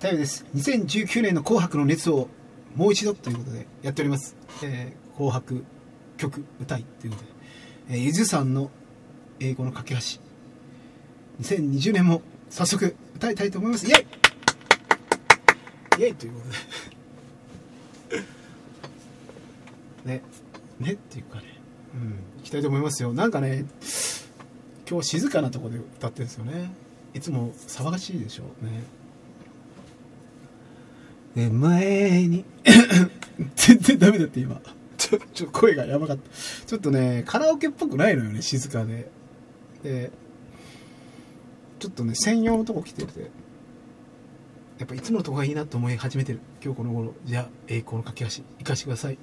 太陽です。2019年の紅白の熱をもう一度ということでやっております。紅白曲歌いということで、ゆずさんの英語の架け橋。2020年も早速歌いたいと思います。イェイイェイということで。ねっていうかね、行きたいと思いますよ。なんかね、今日静かなところで歌ってるんですよね。いつも騒がしいでしょうね。で、前に全然ダメだって今。ちょ声がやばかった。ちょっとね、カラオケっぽくないのよね、静かで。で、ちょっとね、専用のとこ来てて、やっぱいつものとこがいいなと思い始めてる。今日この頃。じゃあ、栄光の架け橋、行かしてください。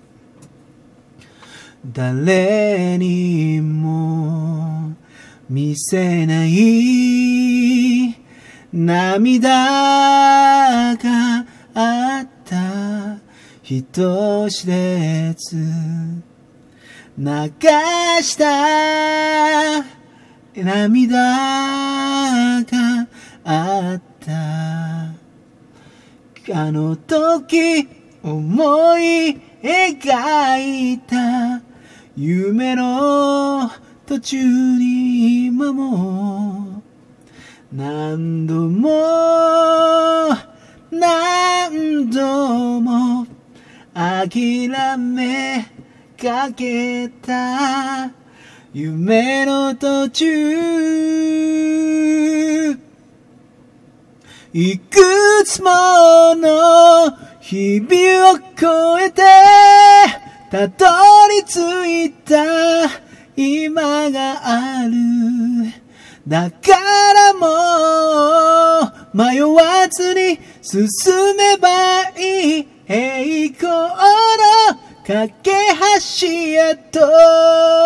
誰にも見せない涙があった人知れず流した涙があったあの時思い描いた夢の途中に今も何度も諦めかけた夢の途中いくつもの日々を越えてたどり着いた今があるだからもう迷わずに進めばいい栄光の架け橋へと